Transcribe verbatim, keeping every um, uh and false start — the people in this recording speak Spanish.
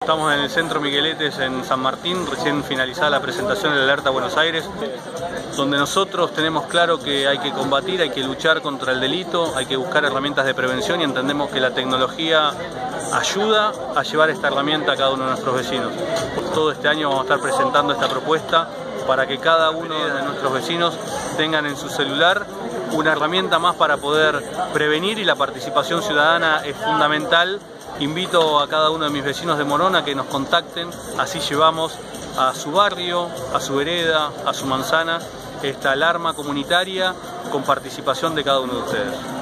Estamos en el Centro Migueletes en San Martín, recién finalizada la presentación de la Alerta Buenos Aires, donde nosotros tenemos claro que hay que combatir, hay que luchar contra el delito, hay que buscar herramientas de prevención y entendemos que la tecnología ayuda a llevar esta herramienta a cada uno de nuestros vecinos. Todo este año vamos a estar presentando esta propuesta para que cada uno de nuestros vecinos tengan en su celular una herramienta más para poder prevenir, y la participación ciudadana es fundamental. Invito a cada uno de mis vecinos de Morón a que nos contacten, así llevamos a su barrio, a su vereda, a su manzana, esta alarma comunitaria con participación de cada uno de ustedes.